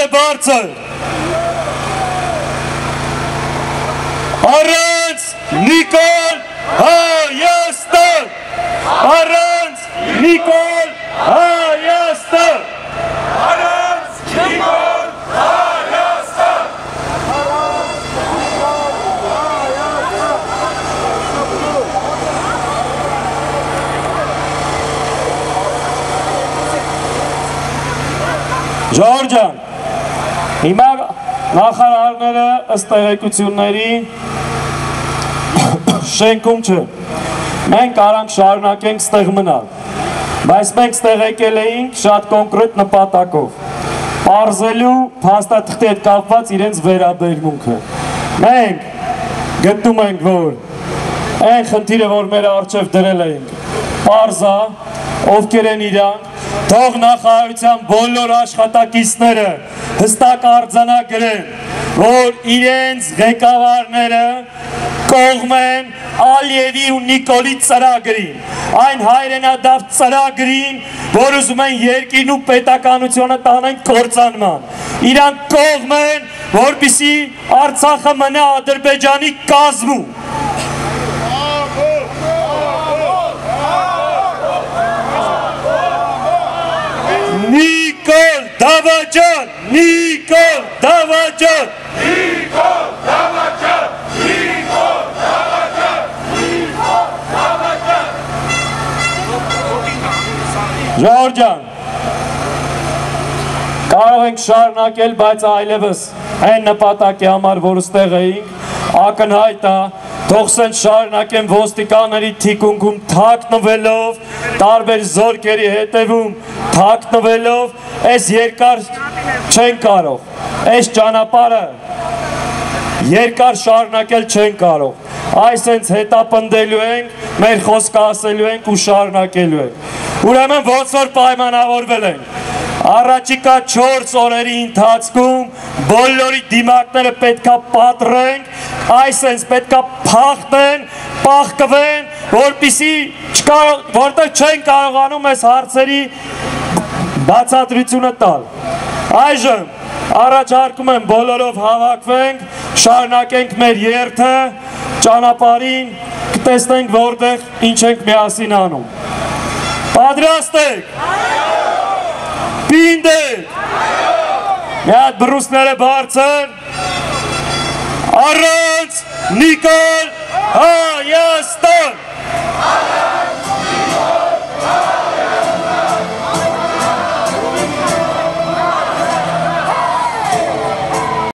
Բրուսները բարձր Առանց Նիկոլ Հայաստան Առանց Նիկոլ Հայաստան Առանց Նիկոլ Հայաստան Ժողովուրդ ջան, հիմա նախարարները ըստ տեղեկությունների շենքում չէ, մենք արանք շարունակենք ստեղ մնալ, բայց մենք ստեղ եկել էինք շատ կոնկրետ նպատակով, պարզելու փաստաթղթի հետ կապված իրենց վերաբերմունքը, մենք գտնում ենք, որ այն խնդիրը, որ մեր առջև դրել էինք, պարզա, ովքեր են իրանք, թող նախարարության բոլոր աշխատակիցները հստակ արձանագրեն, որ իրենց ղեկավարները կողմ են Ալիևի ու Նիկոլի ծրագրին, այն հայրենադարձ ծրագրին, որ ուզում են երկիրն ու պետականությունը տանեն կործանման, իրանք կողմ են, որպեսզի Արցախը մնա Ադրբեջանի կազմում, Նիկոլ Դավաճան, Նիկոլ Դավաճան, Նիկոլ Դավաճան, Նիկոլ Դավաճան, Նիկոլ Դավաճան։ Ժողովուրդ ջան, կարող ենք շարունակել, բայց այլևս այն նպատակի համար, որ ստեղ էինք, ակնհայտ է, թողսեն շարունակեն ոստիկանների թիկունքում թաքնվելով, տարբեր զորքերի հետևում թաքնվելով, այս երկար չեն կարող, այս ճանապարհը երկար շարունակել չեն կարող, այս հենց հետապնդելու ենք, մեր խոսքը ասելու ենք ու շարունակելու ենք, ուրեմն ոնց որ պայմանավորվել ենք, առաջիկա 4 օրերի ընթացքում բոլորի դիմակները պետքա պատռենք, այսենց պետքա փախտեն, պահկվեն, որտեղ չեն կարողանում այս հարցերի բացատրությունը տալ։ Այժմ առաջարկում եմ բոլորով հավաքվենք, շարունակենք մեր երթը, ճանապարհին կտեսնենք որտեղ ինչ ենք միասին անում։ Պատրաստ եք։ Պինդ եք։ Մի հատ բրուսները բարձր։ Առանց Նիկոլ Հայաստան։